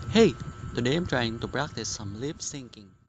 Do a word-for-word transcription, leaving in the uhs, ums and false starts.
Hey, today I'm trying to practice some lip syncing.